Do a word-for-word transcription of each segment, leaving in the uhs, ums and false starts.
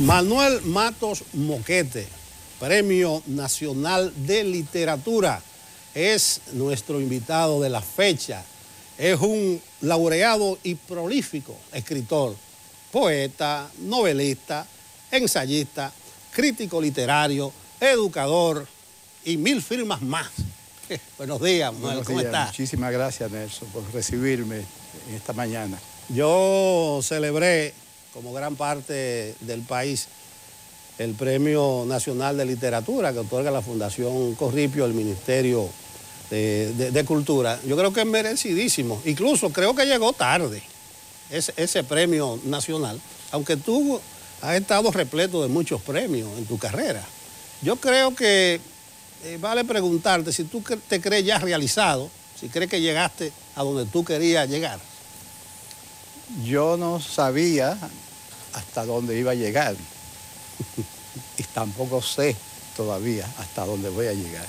Manuel Matos Moquete, Premio Nacional de Literatura, es nuestro invitado de la fecha. Es un laureado y prolífico escritor, poeta, novelista, ensayista, crítico literario, educador y mil firmas más. Buenos días, Manuel, Buenos ¿cómo días. estás? Muchísimas gracias, Nelson, por recibirme esta mañana. Yo celebré, como gran parte del país, el Premio Nacional de Literatura que otorga la Fundación Corripio, el Ministerio de, de, de Cultura. Yo creo que es merecidísimo. Incluso creo que llegó tarde ese, ese premio nacional, aunque tú has estado repleto de muchos premios en tu carrera. Yo creo que eh, vale preguntarte si tú te crees ya realizado, si crees que llegaste a donde tú querías llegar. Yo no sabía hasta dónde iba a llegar y tampoco sé todavía hasta dónde voy a llegar.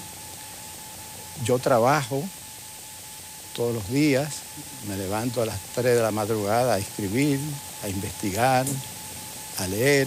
Yo trabajo todos los días, me levanto a las tres de la madrugada a escribir, a investigar, a leer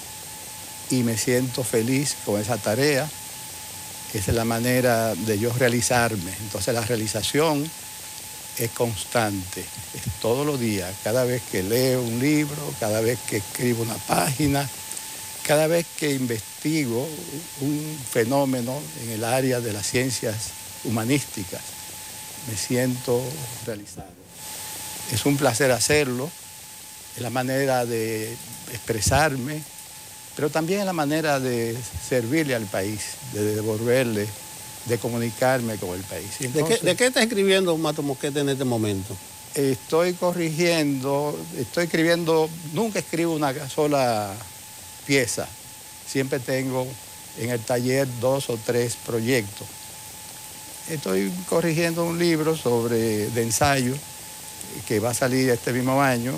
y me siento feliz con esa tarea. Esa es la manera de yo realizarme. Entonces la realización es constante, es todos los días, cada vez que leo un libro, cada vez que escribo una página, cada vez que investigo un fenómeno en el área de las ciencias humanísticas, me siento realizado. Es un placer hacerlo, es la manera de expresarme, pero también es la manera de servirle al país, de devolverle, de comunicarme con el país. Entonces, ¿De, qué, ¿De qué estás escribiendo, Matos Moquete, en este momento? Estoy corrigiendo, estoy escribiendo, nunca escribo una sola pieza. Siempre tengo en el taller dos o tres proyectos. Estoy corrigiendo un libro sobre, de ensayo que va a salir este mismo año,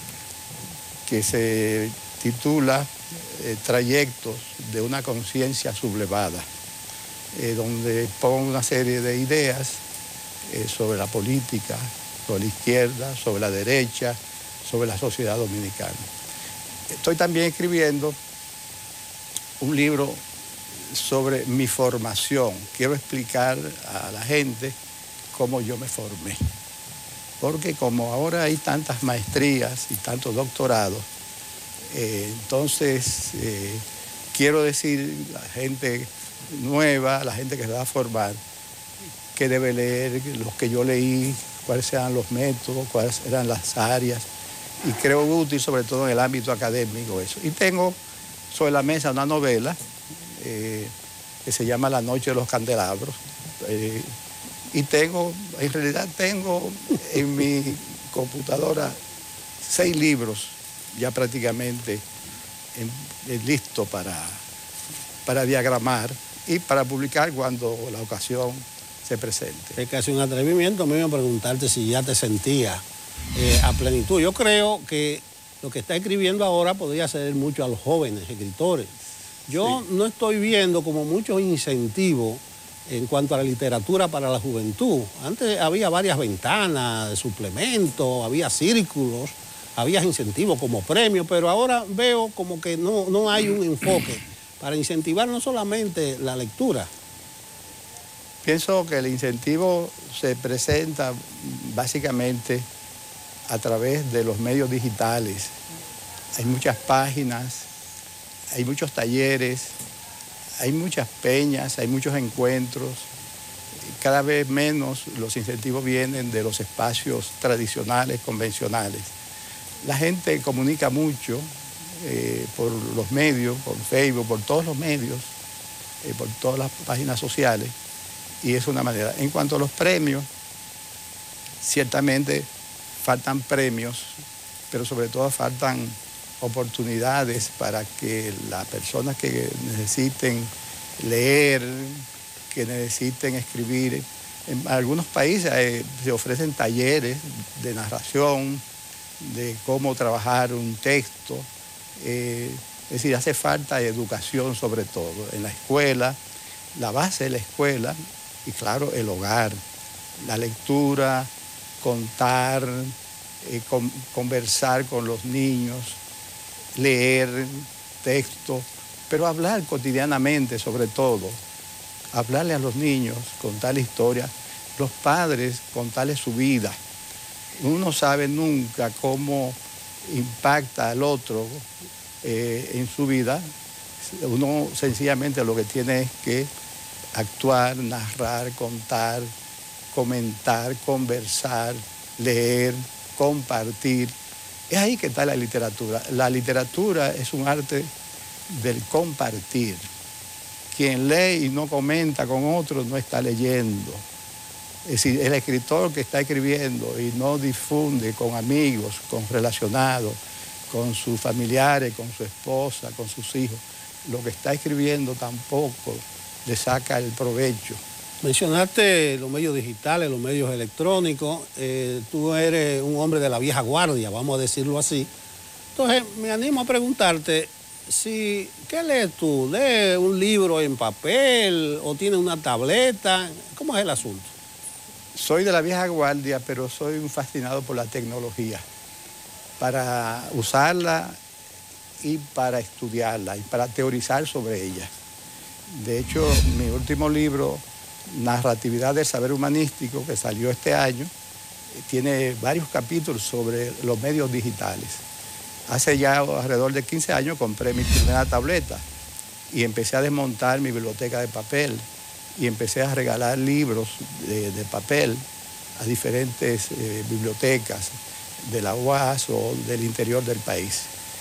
que se titula eh, Trayectos de una conciencia sublevada. Eh, donde pongo una serie de ideas eh, sobre la política, sobre la izquierda, sobre la derecha, sobre la sociedad dominicana. Estoy también escribiendo un libro sobre mi formación. Quiero explicar a la gente cómo yo me formé. Porque como ahora hay tantas maestrías y tantos doctorados, eh, entonces eh, quiero decir a la gente nueva, la gente que se va a formar, que debe leer los que yo leí, cuáles eran los métodos, cuáles eran las áreas, y creo útil sobre todo en el ámbito académico eso. Y tengo sobre la mesa una novela eh, que se llama La Noche de los Candelabros, eh, y tengo, en realidad tengo en mi computadora seis libros ya prácticamente en, en listo para, para diagramar y para publicar cuando la ocasión se presente. Es casi un atrevimiento mío preguntarte si ya te sentías eh, a plenitud. Yo creo que lo que está escribiendo ahora podría ser mucho a los jóvenes escritores. Yo sí. no estoy viendo como muchos incentivos en cuanto a la literatura para la juventud. Antes había varias ventanas de suplemento, había círculos, había incentivos como premios, pero ahora veo como que no, no hay un enfoque para incentivar no solamente la lectura. Pienso que el incentivo se presenta básicamente a través de los medios digitales. Hay muchas páginas, hay muchos talleres, hay muchas peñas, hay muchos encuentros. Cada vez menos los incentivos vienen de los espacios tradicionales, convencionales. La gente comunica mucho Eh, por los medios, por Facebook, por todos los medios, eh, por todas las páginas sociales, y es una manera. En cuanto a los premios, ciertamente faltan premios, pero sobre todo faltan oportunidades para que las personas que necesiten leer, que necesiten escribir, en algunos países eh, se ofrecen talleres de narración, de cómo trabajar un texto. Eh, es decir, hace falta educación sobre todo en la escuela, la base de la escuela y claro, el hogar, la lectura, contar, eh, con, conversar con los niños, leer, texto, pero hablar cotidianamente sobre todo, hablarle a los niños, contarle historias, los padres contarles su vida. Uno no sabe nunca cómo impacta al otro eh, en su vida. Uno sencillamente lo que tiene es que actuar, narrar, contar, comentar, conversar, leer, compartir. Es ahí que está la literatura. La literatura es un arte del compartir. Quien lee y no comenta con otros no está leyendo. Es decir, el escritor que está escribiendo y no difunde con amigos, con relacionados, con sus familiares, con su esposa, con sus hijos, lo que está escribiendo tampoco le saca el provecho. Mencionaste los medios digitales, los medios electrónicos. Eh, tú eres un hombre de la vieja guardia, vamos a decirlo así. Entonces, me animo a preguntarte, si, ¿qué lees tú? ¿Lees un libro en papel o tienes una tableta? ¿Cómo es el asunto? Soy de la vieja guardia, pero soy un fascinado por la tecnología, para usarla y para estudiarla y para teorizar sobre ella. De hecho, mi último libro, Narratividad del Saber Humanístico, que salió este año, tiene varios capítulos sobre los medios digitales. Hace ya alrededor de quince años compré mi primera tableta y empecé a desmontar mi biblioteca de papel y empecé a regalar libros de, de papel a diferentes eh, bibliotecas de la U A S o del interior del país.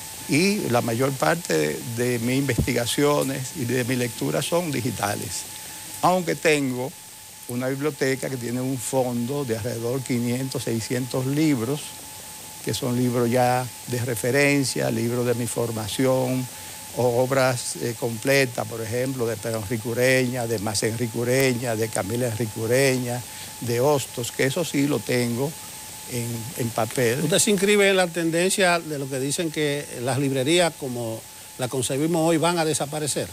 Y la mayor parte de, de mis investigaciones y de mi lectura son digitales, aunque tengo una biblioteca que tiene un fondo de alrededor de quinientos, seiscientos libros, que son libros ya de referencia, libros de mi formación, o obras eh, completas, por ejemplo, de Pedro Enrique Ureña, de Más Enrique Ureña, de Camila Enrique Ureña, de Hostos, que eso sí lo tengo en, en papel. ¿Usted se inscribe en la tendencia de lo que dicen que las librerías, como la concebimos hoy, van a desaparecer?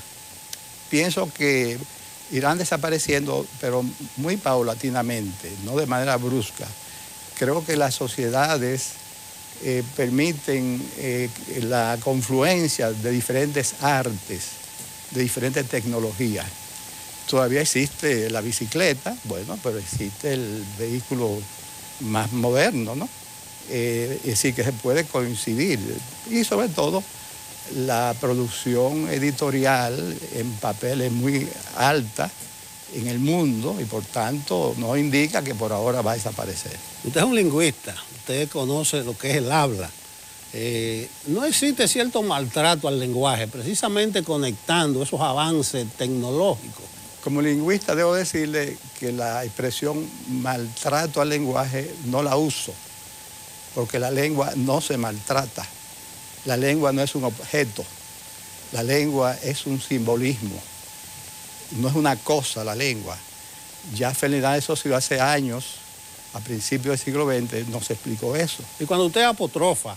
Pienso que irán desapareciendo, pero muy paulatinamente, no de manera brusca. Creo que las sociedades Eh, permiten eh, la confluencia de diferentes artes, de diferentes tecnologías. Todavía existe la bicicleta, bueno, pero existe el vehículo más moderno, ¿no? Eh, es decir, que se puede coincidir. Y sobre todo, la producción editorial en papel es muy alta en el mundo y por tanto no indica que por ahora va a desaparecer. Usted es un lingüista, usted conoce lo que es el habla. Eh, no existe cierto maltrato al lenguaje, precisamente conectando esos avances tecnológicos. Como lingüista debo decirle que la expresión maltrato al lenguaje no la uso, porque la lengua no se maltrata. La lengua no es un objeto, la lengua es un simbolismo. No es una cosa la lengua. Ya Ferdinand de Saussure hace años, a principios del siglo veinte, nos explicó eso. Y cuando usted apostrofa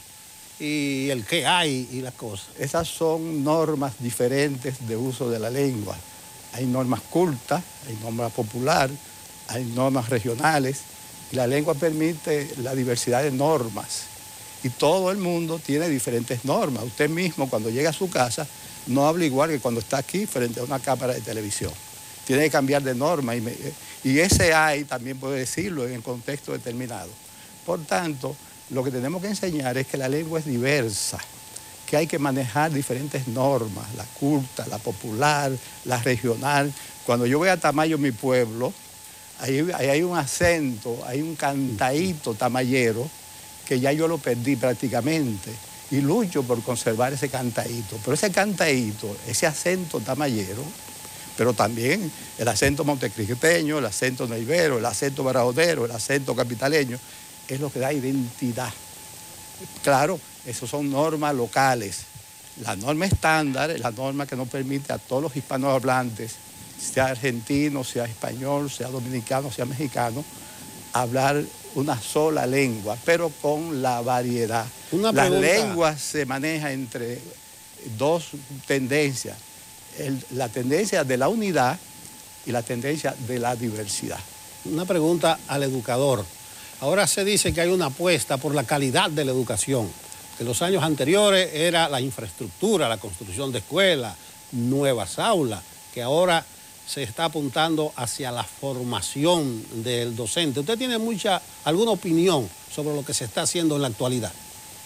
y el qué hay y las cosas. Esas son normas diferentes de uso de la lengua. Hay normas cultas, hay normas popular, hay normas regionales. Y la lengua permite la diversidad de normas. Y todo el mundo tiene diferentes normas. Usted mismo, cuando llega a su casa, no habla igual que cuando está aquí frente a una cámara de televisión. Tiene que cambiar de norma y, me, y ese hay también puede decirlo en el contexto determinado. Por tanto, lo que tenemos que enseñar es que la lengua es diversa, que hay que manejar diferentes normas, la culta, la popular, la regional. Cuando yo voy a Tamayo, mi pueblo, ahí, ahí hay un acento, hay un cantadito tamayero que ya yo lo perdí prácticamente. Y lucho por conservar ese cantadito. Pero ese cantadito, ese acento tamayero, pero también el acento montecristeño, el acento neivero, el acento barajonero, el acento capitaleño, es lo que da identidad. Claro, esas son normas locales. La norma estándar es la norma que nos permite a todos los hispanohablantes, sea argentino, sea español, sea dominicano, sea mexicano, hablar una sola lengua, pero con la variedad. Una Las pregunta. lenguas se manejan entre dos tendencias, el, la tendencia de la unidad y la tendencia de la diversidad. Una pregunta al educador. Ahora se dice que hay una apuesta por la calidad de la educación. En los años anteriores era la infraestructura, la construcción de escuelas, nuevas aulas, que ahora se está apuntando hacia la formación del docente. ¿Usted tiene mucha, alguna opinión sobre lo que se está haciendo en la actualidad?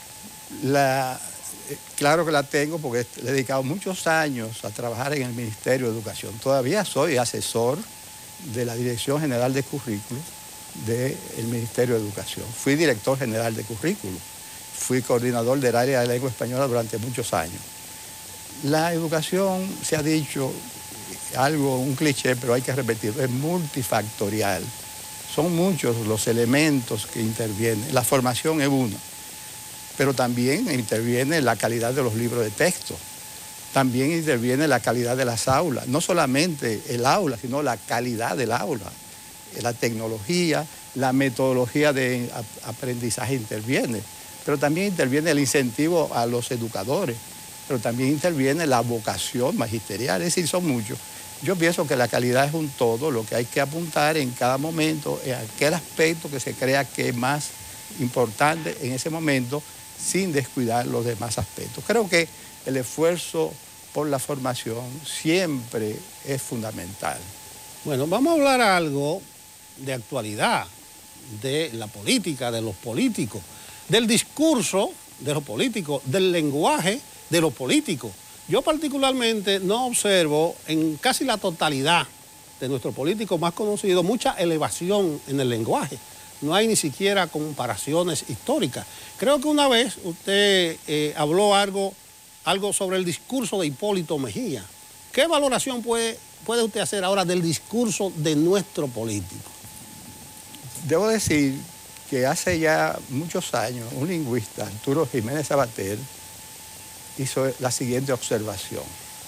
La, eh, claro que la tengo porque he dedicado muchos años a trabajar en el Ministerio de Educación. Todavía soy asesor de la Dirección General de Currículo del Ministerio de Educación. Fui director general de currículo. Fui coordinador del área de lengua española durante muchos años. La educación, se ha dicho, algo, un cliché, pero hay que repetirlo, es multifactorial. Son muchos los elementos que intervienen. La formación es uno, pero también interviene la calidad de los libros de texto. También interviene la calidad de las aulas. No solamente el aula, sino la calidad del aula. La tecnología, la metodología de aprendizaje interviene. Pero también interviene el incentivo a los educadores, pero también interviene la vocación magisterial, es decir, son muchos. Yo pienso que la calidad es un todo, lo que hay que apuntar en cada momento es aquel aspecto que se crea que es más importante en ese momento, sin descuidar los demás aspectos. Creo que el esfuerzo por la formación siempre es fundamental. Bueno, vamos a hablar algo de actualidad, de la política, de los políticos, del discurso de los políticos, del lenguaje de los políticos. Yo particularmente no observo en casi la totalidad de nuestros políticos más conocidos mucha elevación en el lenguaje. No hay ni siquiera comparaciones históricas. Creo que una vez usted eh, habló algo, algo sobre el discurso de Hipólito Mejía. ¿Qué valoración puede, puede usted hacer ahora del discurso de nuestro político? Debo decir que hace ya muchos años un lingüista, Arturo Jiménez Sabater, hizo la siguiente observación.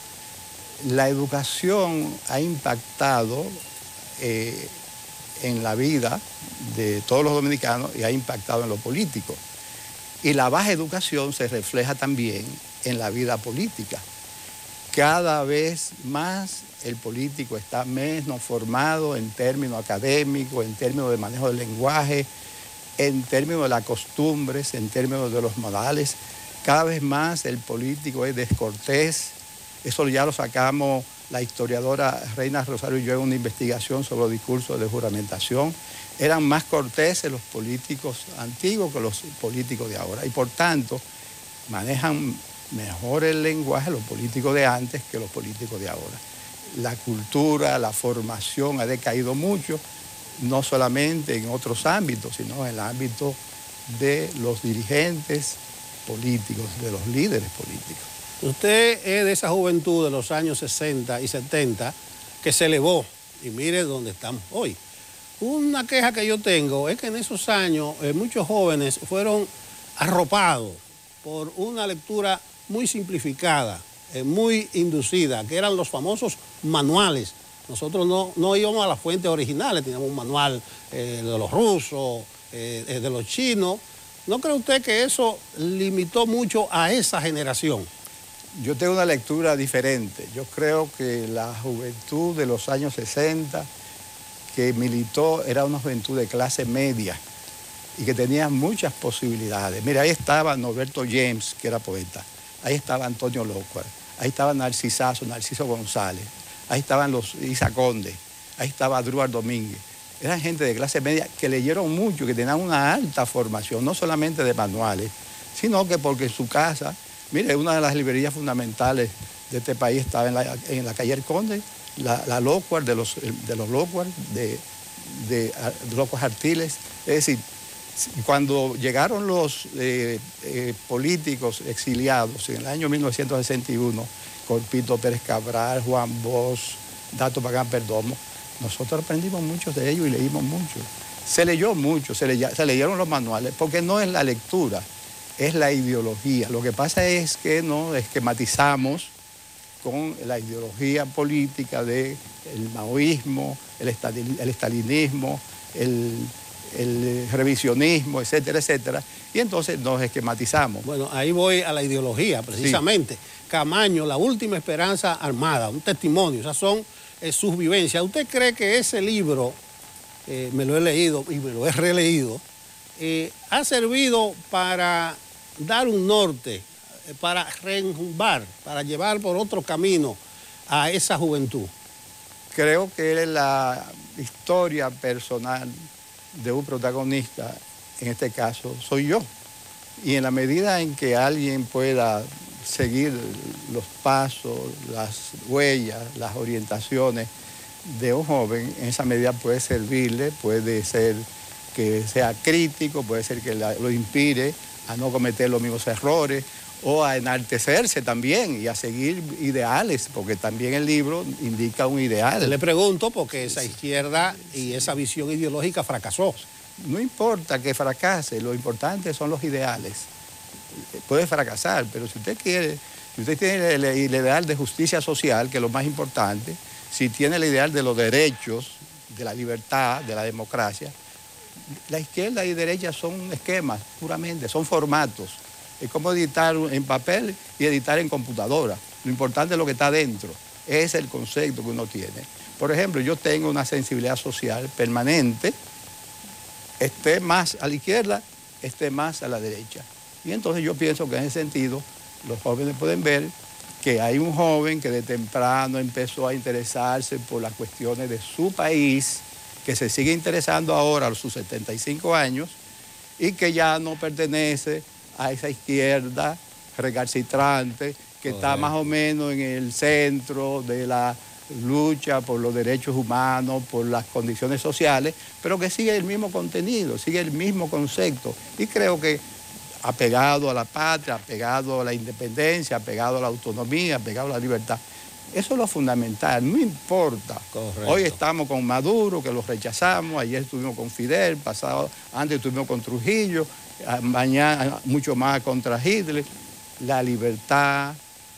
La educación ha impactado eh, en la vida de todos los dominicanos y ha impactado en lo político. Y la baja educación se refleja también en la vida política. Cada vez más el político está menos formado en términos académicos, en términos de manejo del lenguaje, en términos de las costumbres, en términos de los modales. Cada vez más el político es descortés. Eso ya lo sacamos la historiadora Reina Rosario y yo en una investigación sobre los discursos de juramentación. Eran más corteses los políticos antiguos que los políticos de ahora. Y por tanto, manejan mejor el lenguaje los políticos de antes que los políticos de ahora. La cultura, la formación ha decaído mucho, no solamente en otros ámbitos, sino en el ámbito de los dirigentes políticos, de los líderes políticos. Usted es de esa juventud de los años sesenta y setenta que se elevó, y mire dónde estamos hoy. Una queja que yo tengo es que en esos años eh, muchos jóvenes fueron arropados por una lectura muy simplificada, eh, muy inducida, que eran los famosos manuales. Nosotros no, no íbamos a las fuentes originales, teníamos un manual eh, de los rusos, eh, de los chinos. ¿No cree usted que eso limitó mucho a esa generación? Yo tengo una lectura diferente. Yo creo que la juventud de los años sesenta que militó era una juventud de clase media y que tenía muchas posibilidades. Mira, ahí estaba Norberto James, que era poeta. Ahí estaba Antonio López. Ahí estaba Narcisazo, Narciso González. Ahí estaban los Isa Conde, ahí estaba Druar Domínguez. Eran gente de clase media que leyeron mucho, que tenían una alta formación, no solamente de manuales, sino que porque en su casa, mire, una de las librerías fundamentales de este país estaba en la, en la calle El Conde, la, la Lockhart de los, de los Lockhart, de, de, de Lockhart Artiles. Es decir, cuando llegaron los eh, eh, políticos exiliados en el año mil novecientos sesenta y uno, Corpito Pérez Cabral, Juan Bosch, Dato Pagán Perdomo, nosotros aprendimos mucho de ellos y leímos mucho. Se leyó mucho, se, le, se leyeron los manuales, porque no es la lectura, es la ideología. Lo que pasa es que nos esquematizamos con la ideología política del maoísmo, el, el estalinismo, el, el revisionismo, etcétera, etcétera, y entonces nos esquematizamos. Bueno, ahí voy a la ideología, precisamente. Sí. Camaño, La Última Esperanza Armada, un testimonio, esas son eh, sus vivencias. ¿Usted cree que ese libro, eh, me lo he leído y me lo he releído, eh, ha servido para dar un norte para reenjumbar, para llevar por otro camino a esa juventud? Creo que la historia personal de un protagonista, en este caso, soy yo. Y en la medida en que alguien pueda seguir los pasos, las huellas, las orientaciones de un joven, en esa medida puede servirle, puede ser que sea crítico, puede ser que la, lo inspire a no cometer los mismos errores o a enaltecerse también y a seguir ideales, porque también el libro indica un ideal. Le pregunto porque esa izquierda y esa visión ideológica fracasó. No importa que fracase, lo importante son los ideales. Puede fracasar, pero si usted quiere, si usted tiene el, el ideal de justicia social, que es lo más importante, si tiene el ideal de los derechos, de la libertad, de la democracia, la izquierda y derecha son esquemas, puramente, son formatos. Es como editar en papel y editar en computadora. Lo importante es lo que está dentro. Ese es el concepto que uno tiene. Por ejemplo, yo tengo una sensibilidad social permanente, esté más a la izquierda, esté más a la derecha. Y entonces yo pienso que en ese sentido los jóvenes pueden ver que hay un joven que de temprano empezó a interesarse por las cuestiones de su país, que se sigue interesando ahora a sus setenta y cinco años y que ya no pertenece a esa izquierda recalcitrante que está más o menos en el centro de la lucha por los derechos humanos, por las condiciones sociales, pero que sigue el mismo contenido, sigue el mismo concepto. Y creo que apegado a la patria, apegado a la independencia, apegado a la autonomía, apegado a la libertad. Eso es lo fundamental, no importa. Correcto. Hoy estamos con Maduro, que lo rechazamos, ayer estuvimos con Fidel, pasado, antes estuvimos con Trujillo, mañana mucho más contra Hitler. La libertad,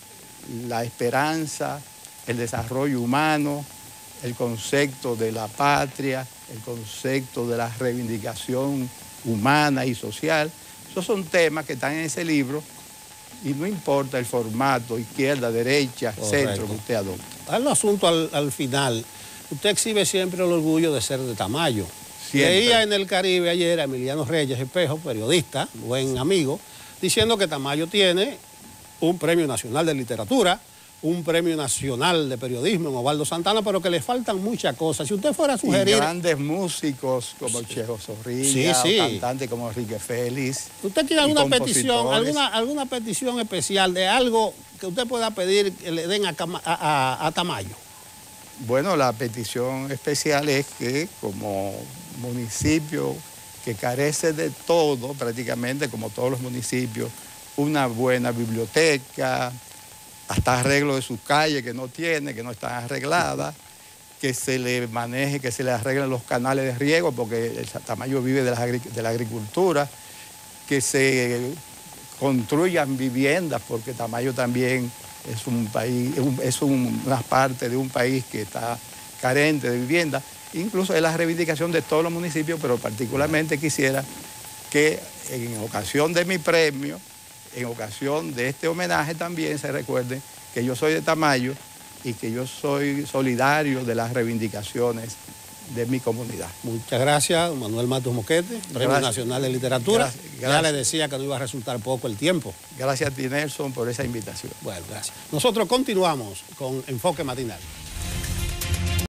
la esperanza, el desarrollo humano, el concepto de la patria, el concepto de la reivindicación humana y social. Esos son temas que están en ese libro y no importa el formato, izquierda, derecha, correcto, centro que usted adopte. Al asunto al, al final, usted exhibe siempre el orgullo de ser de Tamayo. Siempre. Leía en El Caribe ayer a Emiliano Reyes Espejo, periodista, buen amigo, diciendo que Tamayo tiene un premio nacional de literatura, un premio nacional de periodismo en Osvaldo Santana, pero que le faltan muchas cosas. Si usted fuera a sugerir... Y grandes músicos como sí. Chejo Zorrilla, sí, sí. O cantantes como Enrique Félix. ¿Usted tiene alguna petición, alguna, alguna petición especial de algo que usted pueda pedir que le den a, a, a, a Tamayo? Bueno, la petición especial es que como municipio que carece de todo, prácticamente como todos los municipios, una buena biblioteca, hasta arreglo de sus calles que no tiene, que no están arregladas, que se le maneje, que se le arreglen los canales de riego, porque el Tamayo vive de la, de la agricultura, que se construyan viviendas, porque Tamayo también es un país, es un, una parte de un país que está carente de vivienda. Incluso es la reivindicación de todos los municipios, pero particularmente quisiera que en ocasión de mi premio, en ocasión de este homenaje también se recuerde que yo soy de Tamayo y que yo soy solidario de las reivindicaciones de mi comunidad. Muchas gracias, don Manuel Matos Moquete, Premio gracias. Nacional de Literatura. Gracias, gracias. Ya le decía que no iba a resultar poco el tiempo. Gracias a ti, Nelson, por esa invitación. Bueno, gracias. Nosotros continuamos con Enfoque Matinal.